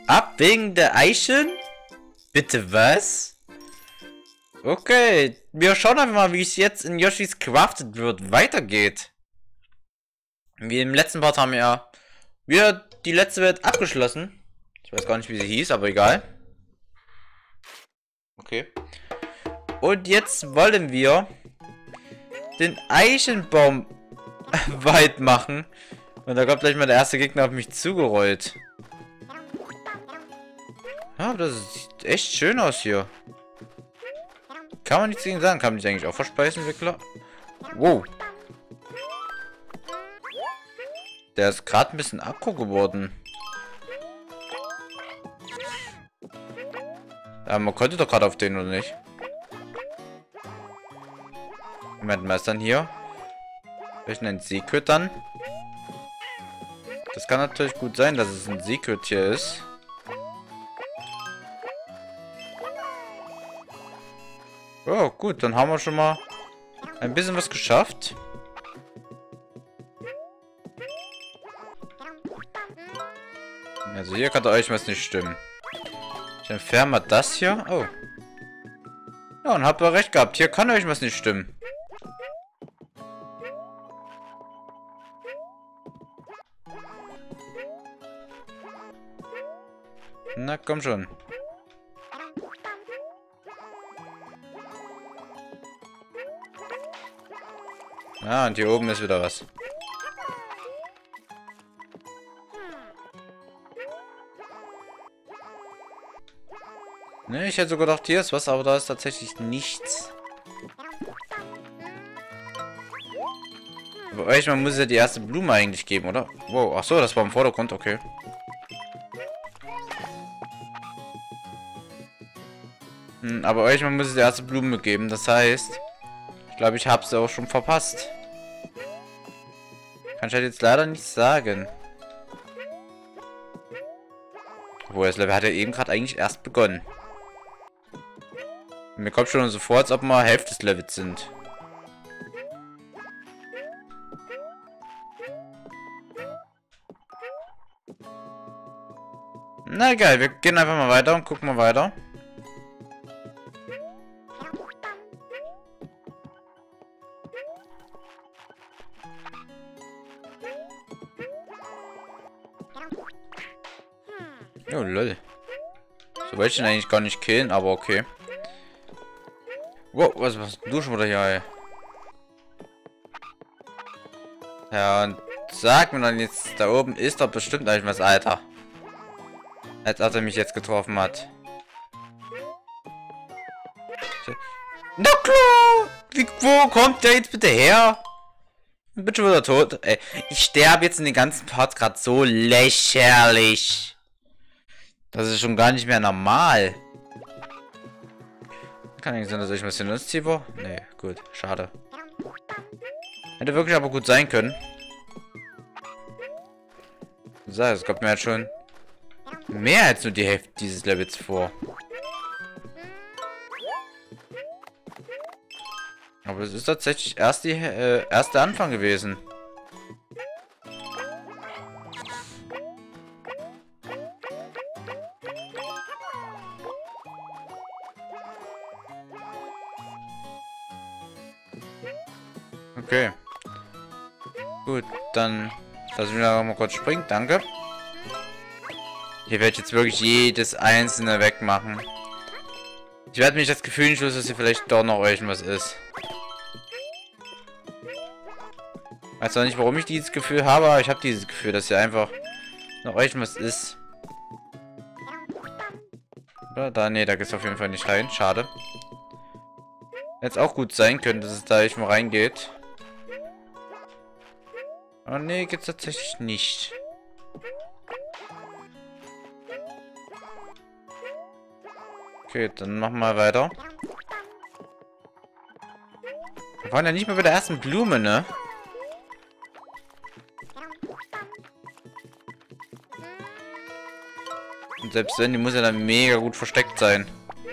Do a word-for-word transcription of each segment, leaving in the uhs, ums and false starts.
ab wegen der Eicheln? Bitte was? Okay, wir schauen einfach mal, wie es jetzt in Yoshi's Crafted World weitergeht. Wie im letzten Part haben wir ja wieder die letzte Welt abgeschlossen. Ich weiß gar nicht, wie sie hieß, aber egal. Okay. Und jetzt wollen wir den Eichenbaum weit machen. Und da kommt gleich mal der erste Gegner auf mich zugerollt. Ja, das sieht echt schön aus hier. Kann man nichts gegen sagen. Kann man nicht eigentlich auch verspeisen, Wickler? Wow. Der ist gerade ein bisschen aggro geworden. Ja, man konnte doch gerade auf den, oder nicht? Moment mal, ist dann hier? Vielleicht ein Secret dann? Das kann natürlich gut sein, dass es ein Secret hier ist. Oh, gut, dann haben wir schon mal ein bisschen was geschafft. Also hier kann euch was nicht stimmen. Ich entferne mal das hier. Oh. Ja, und habt ihr recht gehabt. Hier kann euch was nicht stimmen. Na, komm schon. Ah, und hier oben ist wieder was. Ne, ich hätte sogar gedacht, hier ist was, aber da ist tatsächlich nichts. Bei euch, man muss ja die erste Blume eigentlich geben, oder? Wow, ach so, das war im Vordergrund, okay. Hm, aber euch, man muss die erste Blume geben, das heißt, ich glaube, ich habe sie auch schon verpasst. Kann ich halt jetzt leider nicht sagen. Obwohl, das Level hat ja eben gerade eigentlich erst begonnen. Mir kommt schon so vor, als ob wir Hälfte des Levels sind. Na egal, wir gehen einfach mal weiter und gucken mal weiter. Oh, lol. So wollte ich ihn eigentlich gar nicht killen, aber okay. Wow, was machst du schon wieder hier, ey? Ja, und sag mir dann jetzt, da oben ist doch bestimmt irgendwas, Alter. Als ob er mich jetzt getroffen hat. Na klar! Wie, wo kommt der jetzt bitte her? Ich bin schon wieder tot. Ey, ich sterbe jetzt in den ganzen Part gerade so lächerlich. Das ist schon gar nicht mehr normal. Kann eigentlich sein, dass ich was benutzt hier war? Nee, gut, schade. Hätte wirklich aber gut sein können. So, es kommt mir jetzt schon mehr als nur die Hälfte dieses Levels vor. Aber es ist tatsächlich erst die äh, erste Anfang gewesen. Okay. Gut, dann lassen wir noch mal kurz springen. Danke. Hier werde ich jetzt wirklich jedes einzelne wegmachen. Ich werde mich das Gefühl nicht los, dass hier vielleicht doch noch irgendwas ist. Ich weiß zwar nicht, warum ich dieses Gefühl habe, aber ich habe dieses Gefühl, dass hier einfach noch irgendwas ist. Oder da, nee, da geht es auf jeden Fall nicht rein. Schade. Jetzt auch gut sein können, dass es da irgendwo reingeht. Oh nee, geht's tatsächlich nicht. Okay, dann machen wir weiter. Wir waren ja nicht mehr bei der ersten Blume, ne? Und selbst wenn, die muss ja dann mega gut versteckt sein.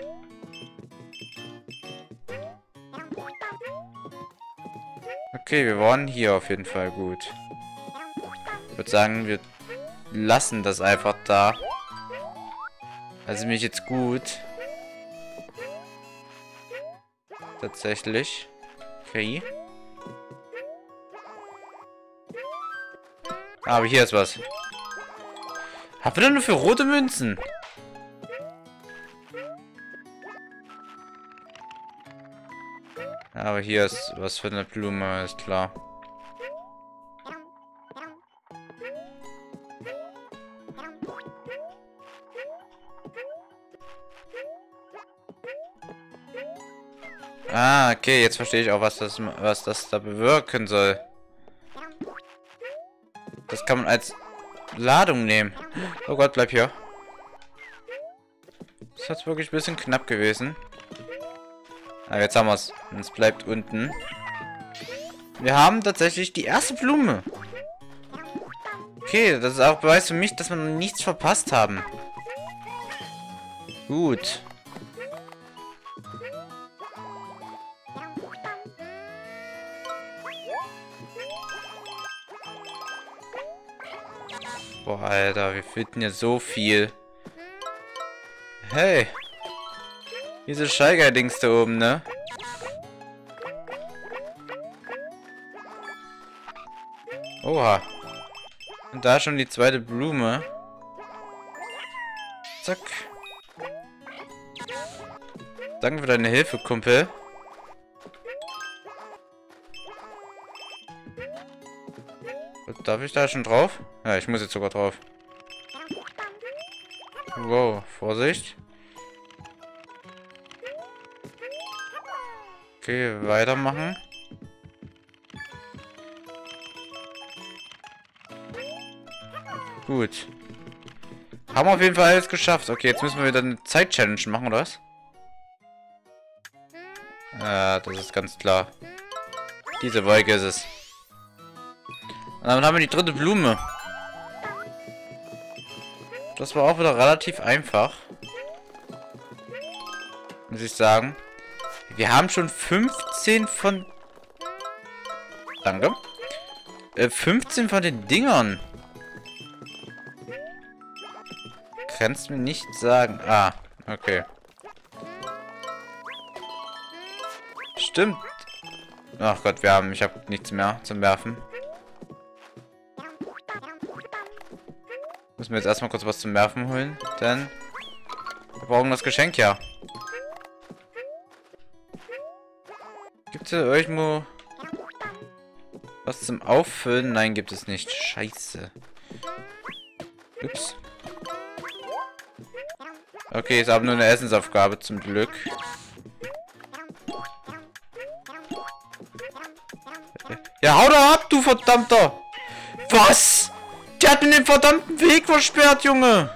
Okay, wir waren hier auf jeden Fall gut. Ich würde sagen, wir lassen das einfach da. Also mich jetzt gut. Tatsächlich. Okay. Aber hier ist was. Haben wir denn nur für rote Münzen? Aber hier ist was für eine Blume, ist klar. Ah, okay, jetzt verstehe ich auch, was das, was das da bewirken soll. Das kann man als Ladung nehmen. Oh Gott, bleib hier. Das ist wirklich ein bisschen knapp gewesen. Ah, jetzt haben wir es. Und es bleibt unten. Wir haben tatsächlich die erste Blume. Okay, das ist auch Beweis für mich, dass wir noch nichts verpasst haben. Gut. Boah, Alter, wir finden ja so viel. Hey. Diese Steiger-Dings da oben, ne? Oha. Und da schon die zweite Blume. Zack. Danke für deine Hilfe, Kumpel. Darf ich da schon drauf? Ja, ich muss jetzt sogar drauf. Wow, Vorsicht. Okay, weitermachen. Gut. Haben wir auf jeden Fall alles geschafft. Okay, jetzt müssen wir wieder eine Zeit-Challenge machen, oder was? Ja, das ist ganz klar. Diese Wolke ist es. Und dann haben wir die dritte Blume. Das war auch wieder relativ einfach. Muss ich sagen. Wir haben schon fünfzehn von... Danke. Äh, fünfzehn von den Dingern. Kannst du mir nicht sagen. Ah, okay. Stimmt. Ach Gott, wir haben... Ich habe nichts mehr zum Werfen. Müssen wir jetzt erstmal kurz was zum Werfen holen, denn wir brauchen das Geschenk ja. Gibt es hier irgendwo was zum Auffüllen? Nein, gibt es nicht. Scheiße. Ups. Okay, ist aber nur eine Essensaufgabe, zum Glück. Ja, hau doch ab, du verdammter! Was? Der hat mir den verdammten Weg versperrt, Junge!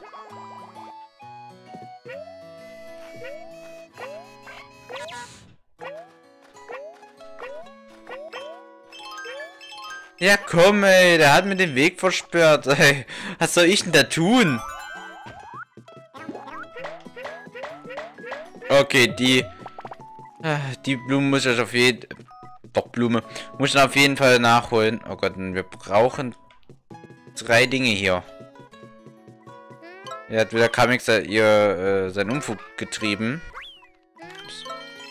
Ja, komm, ey, der hat mir den Weg versperrt, ey. Was soll ich denn da tun? Okay, die... Die Blumen muss ich auf jeden... Doch, Blume. Muss ich auf jeden Fall nachholen. Oh Gott, wir brauchen... drei Dinge hier. Er hat wieder Kamix ihr äh, seinen Unfug getrieben. Ups.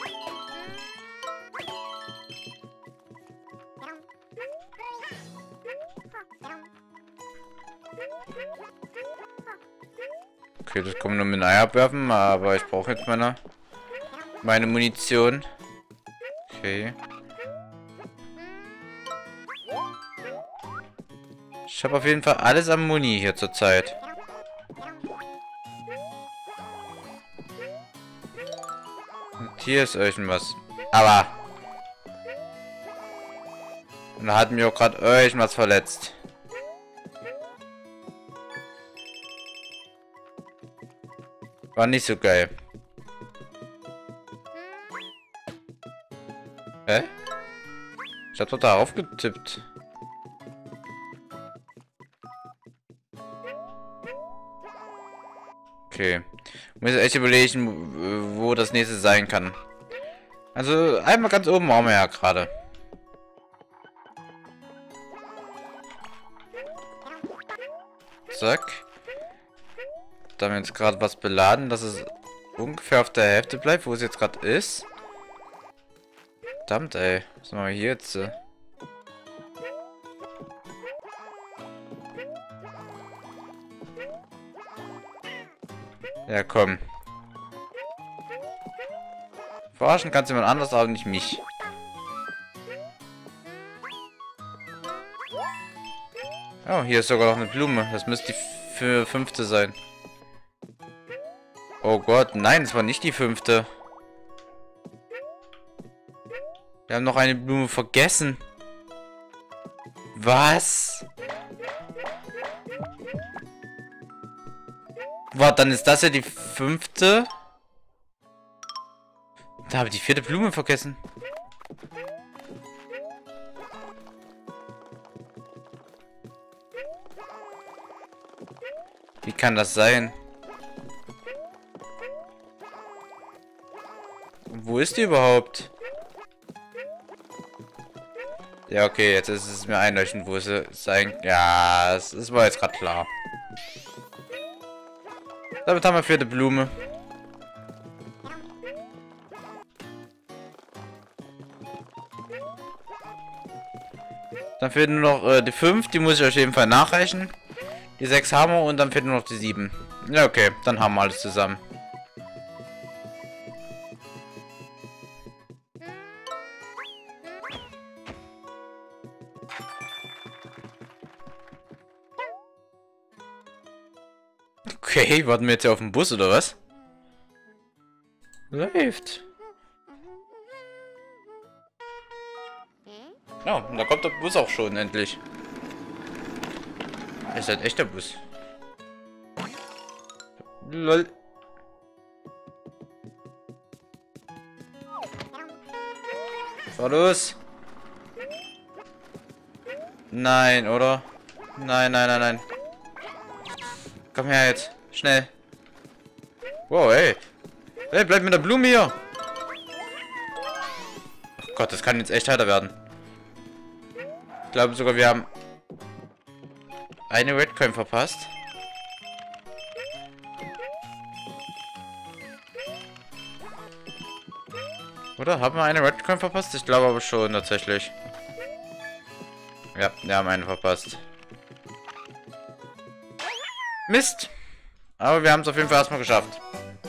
Okay, das kommt nur mit Ei abwerfen, aber ich brauche jetzt meine meine Munition. Okay. Ich habe auf jeden Fall alles am Muni hier zurzeit. Und hier ist irgendwas. Aber. Und da hat mir auch gerade irgendwas verletzt. War nicht so geil. Hä? Ich hab doch darauf getippt. Okay. Ich muss echt überlegen, wo das nächste sein kann. Also, einmal ganz oben waren wir ja gerade. Zack. Da haben wir jetzt gerade was beladen, dass es ungefähr auf der Hälfte bleibt, wo es jetzt gerade ist. Verdammt, ey. Was machen wir hier jetzt? Ja, komm. Verarschen kannst du jemand anders, aber nicht mich. Oh, hier ist sogar noch eine Blume. Das müsste die für fünfte sein. Oh Gott, nein, es war nicht die fünfte. Wir haben noch eine Blume vergessen. Was? Warte, dann ist das ja die fünfte. Da habe ich die vierte Blume vergessen. Wie kann das sein? Wo ist die überhaupt? Ja, okay, jetzt ist es mir einleuchtend, wo sie sein... Ja, es, es war jetzt gerade klar. Damit haben wir vierte Blume. Dann fehlt nur noch äh, die fünf, die muss ich auf jeden Fall nachreichen. Die sechs haben wir und dann fehlt nur noch die sieben. Ja, okay, dann haben wir alles zusammen. Okay, warten wir jetzt hier auf den Bus oder was? Läuft. Ja, und da kommt der Bus auch schon endlich. Ist halt echt der Bus. Lol. Fahr los. Nein, oder? Nein, nein, nein, nein. Komm her jetzt. Schnell. Wow, ey. Ey, bleib mit der Blume hier. Oh Gott, das kann jetzt echt heiter werden. Ich glaube sogar, wir haben eine Red Coin verpasst. Oder? Haben wir eine Red Coin verpasst? Ich glaube aber schon, tatsächlich. Ja, wir haben eine verpasst. Mist! Aber wir haben es auf jeden Fall erstmal geschafft.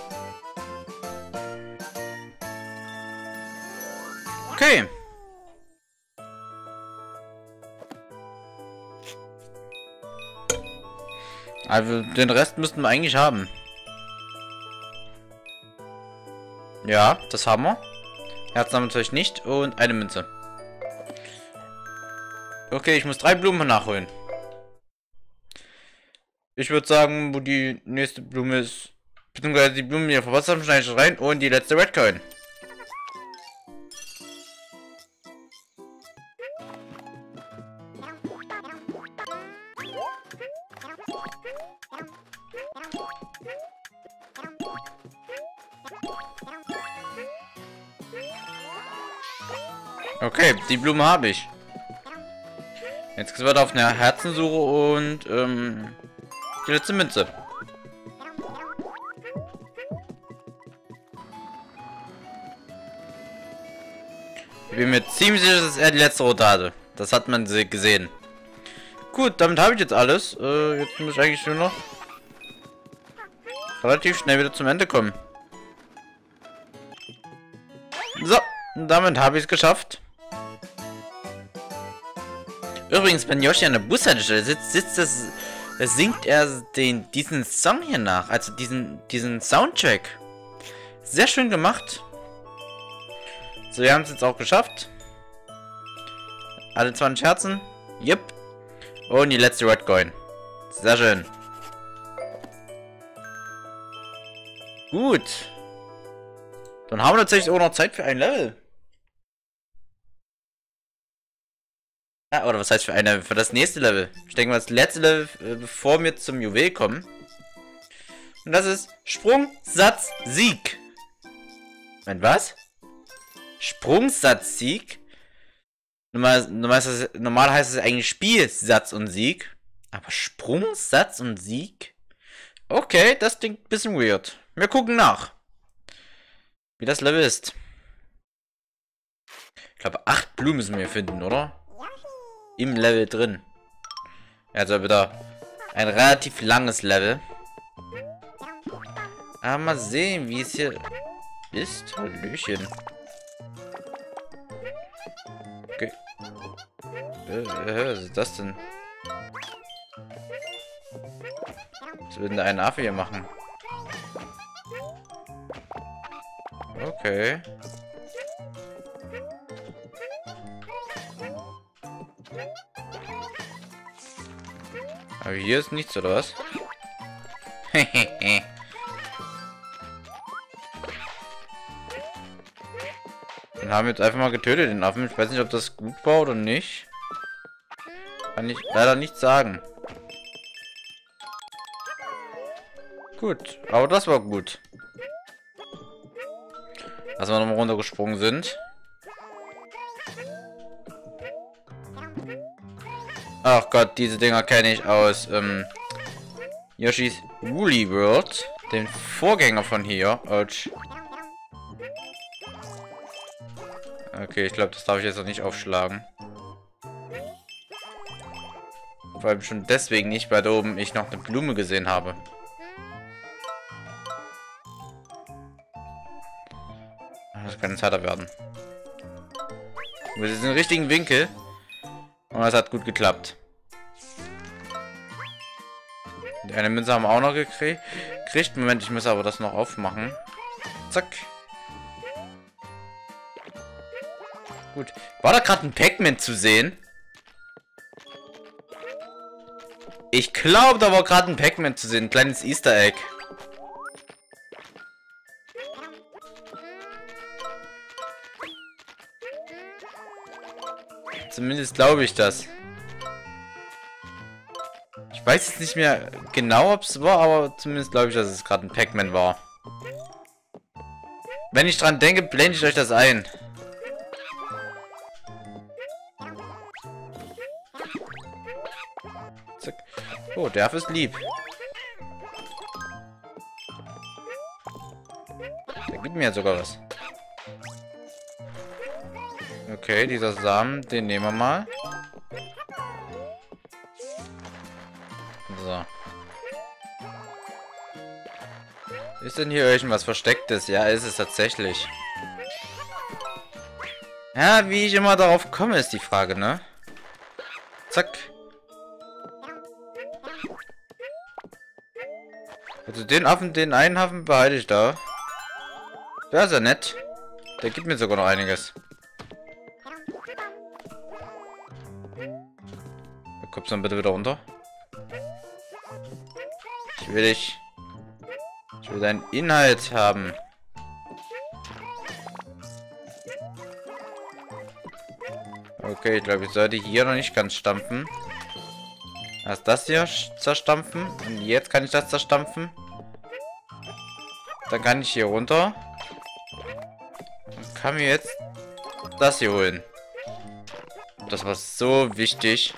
Okay. Also den Rest müssten wir eigentlich haben. Ja, das haben wir. Herzen haben wir natürlich nicht und eine Münze. Okay, ich muss drei Blumen nachholen. Ich würde sagen, wo die nächste Blume ist, beziehungsweise die Blumen, die wir verpasst haben, schneide ich rein und die letzte Red Coin. Okay, die Blume habe ich. Jetzt geht's weiter auf eine Herzensuche und ähm, die letzte Münze. Ich bin mir ziemlich sicher, dass er die letzte Rotate. Das hat man gesehen. Gut, damit habe ich jetzt alles. Äh, jetzt muss ich eigentlich nur noch relativ schnell wieder zum Ende kommen. So, und damit habe ich es geschafft. Übrigens, wenn Yoshi an der Bushaltestelle sitzt, sitzt das, das singt er den, diesen Song hier nach, also diesen, diesen Soundtrack. Sehr schön gemacht. So, wir haben es jetzt auch geschafft. Alle zwanzig Herzen. Yep. Und die letzte Red Coin. Sehr schön. Gut. Dann haben wir tatsächlich auch noch Zeit für ein Level. Ja, oder was heißt für eine, für das nächste Level? Ich denke mal, das letzte Level, äh, bevor wir zum Juwel kommen. Und das ist Sprung, Satz, Sieg. Moment, was? Sprung, Satz, Sieg? Normal, normal, ist das, normal heißt es eigentlich Spiel, Satz und Sieg. Aber Sprung, Satz und Sieg? Okay, das klingt ein bisschen weird. Wir gucken nach. Wie das Level ist. Ich glaube, acht Blumen müssen wir finden, oder? Im Level drin. Also wieder ein relativ langes Level. Aber mal sehen, wie es hier ist. Hallöchen. Okay. Äh, äh, was ist das denn? Was will denn der eine Affe hier machen? Okay. Aber hier ist nichts, oder was? Hehehe. Den haben wir jetzt einfach mal getötet, den Affen. Ich weiß nicht, ob das gut war oder nicht. Kann ich leider nicht sagen. Gut, aber das war gut. Als wir nochmal runtergesprungen sind. Ach Gott, diese Dinger kenne ich aus ähm, Yoshi's Woolly World, den Vorgänger von hier. Ouch. Okay, ich glaube, das darf ich jetzt noch nicht aufschlagen. Vor allem schon deswegen nicht, weil da oben ich noch eine Blume gesehen habe. Das kann jetzt härter werden. Wir sind im richtigen Winkel. Und es hat gut geklappt. Die eine Münze haben wir auch noch gekriegt. Moment, ich muss aber das noch aufmachen. Zack. Gut. War da gerade ein Pac-Man zu sehen? Ich glaube, da war gerade ein Pac-Man zu sehen. Ein kleines Easter Egg. Zumindest glaube ich das. Ich weiß jetzt nicht mehr genau, ob es war, aber zumindest glaube ich, dass es gerade ein Pac-Man war. Wenn ich dran denke, blende ich euch das ein. Zack. Oh, der Affe ist lieb. Der gibt mir ja sogar was. Okay, dieser Samen, den nehmen wir mal. So. Ist denn hier irgendwas Verstecktes? Ja, ist es tatsächlich. Ja, wie ich immer darauf komme, ist die Frage, ne? Zack. Also den Affen, den einen Affen behalte ich da. Der ist ja nett. Der gibt mir sogar noch einiges. Kommst du dann bitte wieder runter? Ich will dich. Ich will deinen Inhalt haben. Okay, ich glaube, ich sollte hier noch nicht ganz stampfen. Erst das hier zerstampfen. Und jetzt kann ich das zerstampfen. Dann kann ich hier runter. Und kann mir jetzt das hier holen. Das war so wichtig.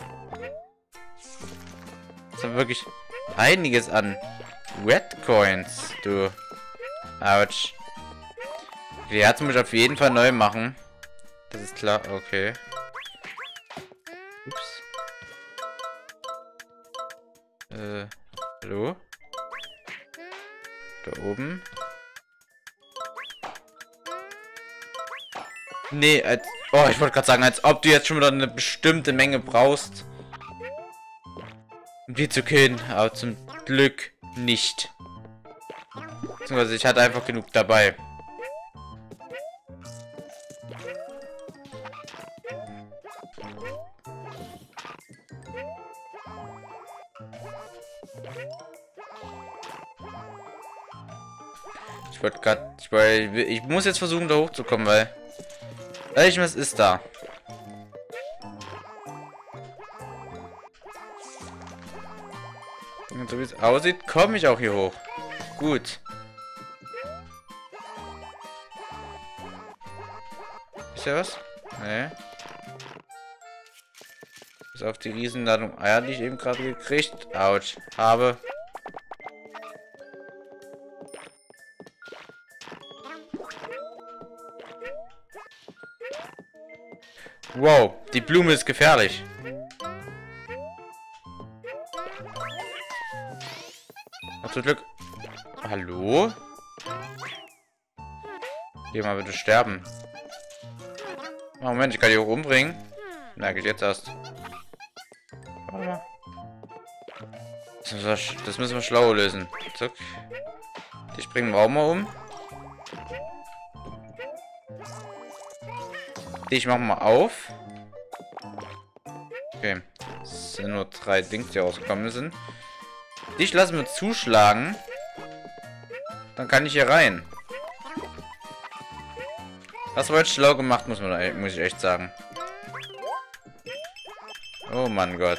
Das war wirklich einiges an Red Coins, du. Autsch. Okay, jetzt muss ich auf jeden Fall neu machen. Das ist klar. Okay. Ups. Äh, hallo? Da oben. Nee, als... Oh, ich wollte gerade sagen, als ob du jetzt schon wieder eine bestimmte Menge brauchst. Um die zu killen, aber zum Glück nicht. Beziehungsweise ich hatte einfach genug dabei. Ich wollte gerade... Ich, wollt, ich muss jetzt versuchen, da hochzukommen, weil... Irgendwas ist da. Und so wie es aussieht, komme ich auch hier hoch. Gut. Ist ja was? Nee. Bis auf die Riesenladung Eier, die ich eben gerade gekriegt. Autsch. Habe. Wow, die Blume ist gefährlich. Zum Glück. Hallo? Geh mal bitte sterben. Oh, Moment, ich kann die auch umbringen. Merke ich jetzt erst. Warte mal. Das müssen wir, das müssen wir schlau lösen. Zack. Die bringen wir auch mal um. Ich mach mal auf. Okay. Es sind nur drei Dings, die rausgekommen sind. Dich lassen wir zuschlagen. Dann kann ich hier rein. Das war jetzt schlau gemacht, muss man, muss ich echt sagen. Oh Mann Gott.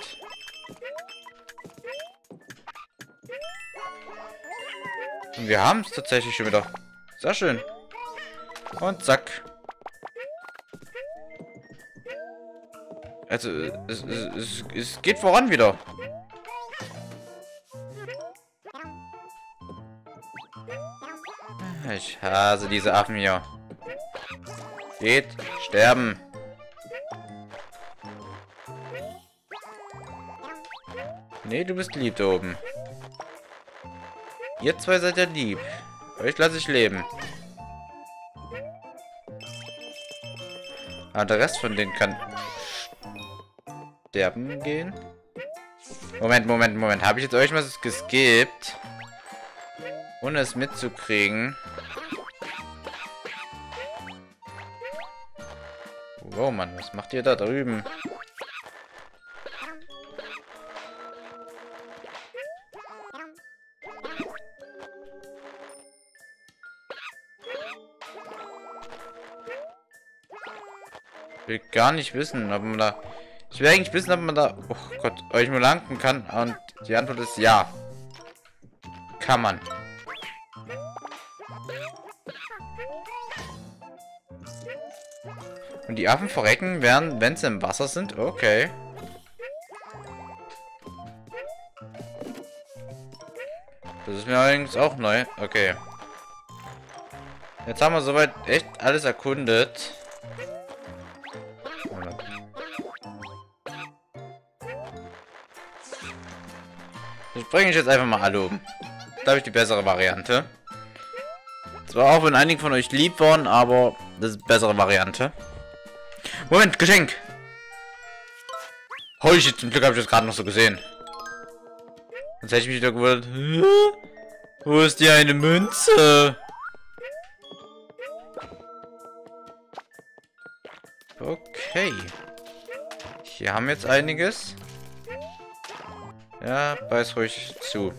Und wir haben es tatsächlich schon wieder. Sehr schön. Und zack. Also, es, es, es, es geht voran wieder. Ich hasse diese Affen hier. Geht sterben. Nee, du bist lieb da oben. Ihr zwei seid ja lieb. Euch lasse ich leben. Ah, der Rest von denen kann sterben gehen. Moment, Moment, Moment. Habe ich jetzt euch was geskippt? Ohne es mitzukriegen. Wow, Mann, was macht ihr da drüben? Ich will gar nicht wissen, ob man da... Ich will eigentlich wissen, ob man da... Oh Gott, euch nur lanken kann. Und die Antwort ist ja. Kann man. Und die Affen verrecken werden, wenn sie im Wasser sind? Okay. Das ist mir allerdings auch neu. Okay. Jetzt haben wir soweit echt alles erkundet. Ich bringe ich jetzt einfach mal alle um. Da habe ich die bessere Variante. Zwar auch wenn einige von euch lieb waren, aber das ist die bessere Variante. Moment, Geschenk! Hol ich jetzt, zum Glück habe ich das gerade noch so gesehen. Sonst hätte ich mich wieder gewundert. Wo ist die eine Münze? Okay. Hier haben wir jetzt einiges. Ja, beiß ruhig zu.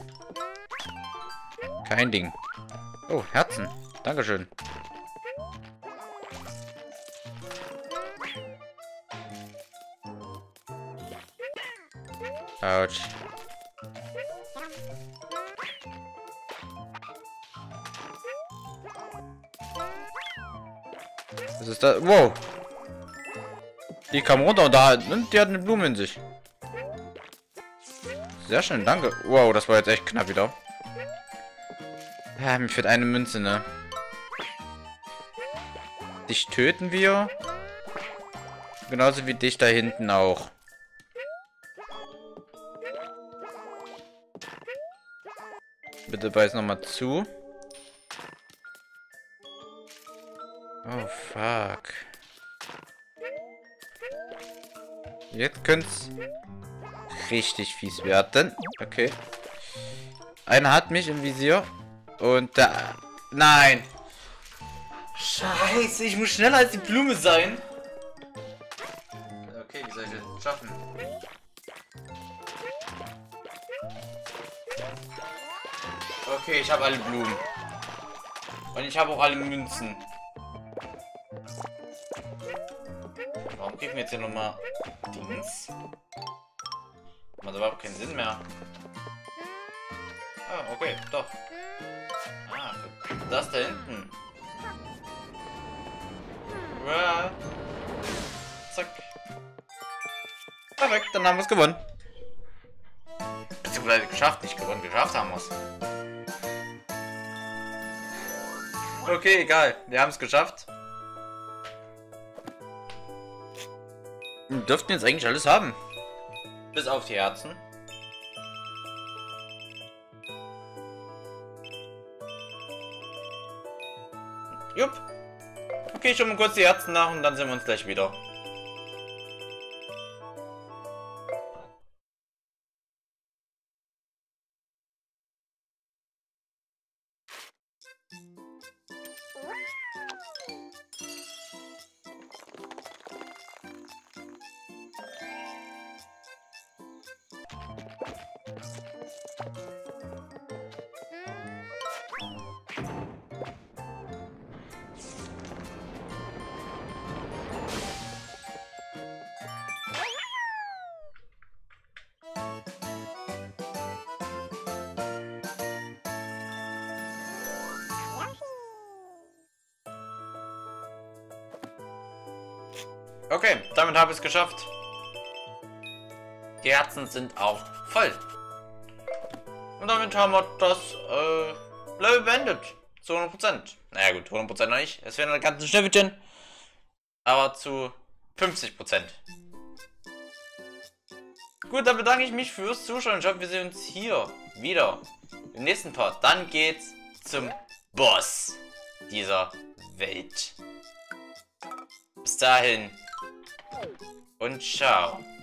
Kein Ding. Oh, Herzen. Dankeschön. Autsch. Was ist das? Wow. Die kam runter und da und die hat eine Blume in sich. Sehr schön, danke. Wow, das war jetzt echt knapp wieder. Ja, mir fehlt eine Münze, ne? Dich töten wir. Genauso wie dich da hinten auch. Bitte beiß nochmal zu. Oh, fuck. Jetzt könnte es richtig fies werden. Okay. Einer hat mich im Visier. Und da... Nein! Scheiße, ich muss schneller als die Blume sein. Okay, wie soll ich das schaffen? Okay, ich habe alle Blumen. Und ich habe auch alle Münzen. Warum kriegen wir jetzt hier nochmal Dings? Macht überhaupt keinen Sinn mehr. Ah, okay, doch. Ah, das da hinten. Ja. Zack. Perfekt, dann haben wir es gewonnen. Beziehungsweise geschafft, nicht gewonnen, geschafft haben wir es. Okay, egal. Wir haben es geschafft. dürften jetzt eigentlich alles haben. Bis auf die Herzen. Jupp. Okay, ich schau mal kurz die Herzen nach und dann sehen wir uns gleich wieder. Okay, damit habe ich es geschafft. Die Herzen sind auch voll. Und damit haben wir das äh, Level beendet. Zu hundert Prozent. Naja gut, hundert Prozent noch nicht. Es fehlen ein ganzes Schnüffelchen. Aber zu fünfzig Prozent. Gut, dann bedanke ich mich fürs Zuschauen. Ich hoffe, wir sehen uns hier wieder im nächsten Part. Dann geht's zum Boss dieser Welt. Bis dahin und ciao.